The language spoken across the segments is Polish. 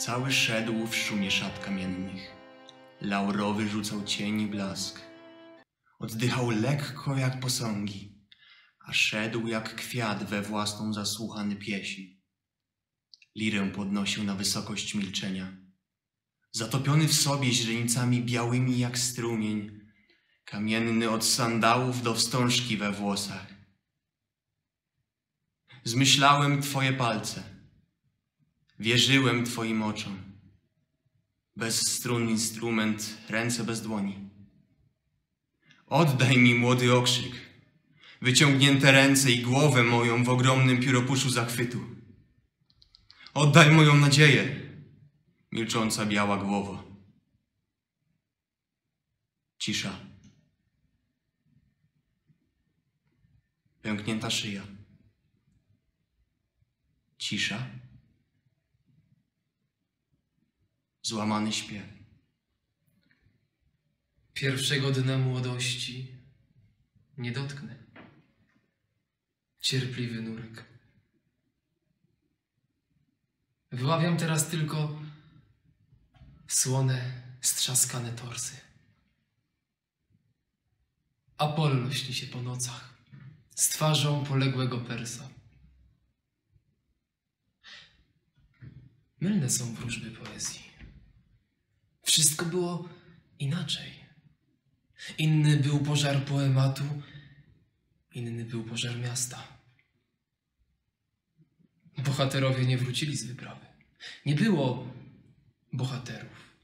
Cały szedł w szumie szat kamiennych. Laurowy rzucał cień i blask. Oddychał lekko jak posągi, a szedł jak kwiat we własną zasłuchany pieśń. Lirę podnosił na wysokość milczenia. Zatopiony w sobie źrenicami białymi jak strumień, kamienny od sandałów do wstążki we włosach. Zmyślałem Twoje palce, wierzyłem Twoim oczom. Bez strun instrument, ręce bez dłoni. Oddaj mi młody okrzyk, wyciągnięte ręce i głowę moją w ogromnym pióropuszu zachwytu. Oddaj moją nadzieję, milcząca biała głowo. Cisza. Pęknięta szyja. Cisza. Złamany śpiew. Pierwszego dnia młodości nie dotknę. Cierpliwy nurek. Wyławiam teraz tylko słone, strzaskane torsy. Apollo śni się po nocach z twarzą poległego Persa. Mylne są wróżby poezji. Wszystko było inaczej. Inny był pożar poematu, inny był pożar miasta. Bohaterowie nie wrócili z wyprawy. Nie było bohaterów.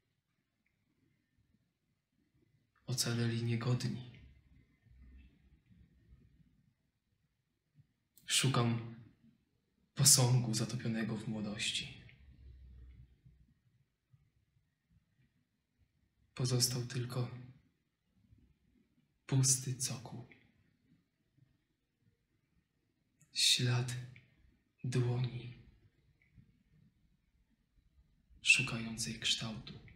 Ocaleli niegodni. Szukam posągu zatopionego w młodości. Pozostał tylko pusty cokół. Ślad dłoni szukającej kształtu.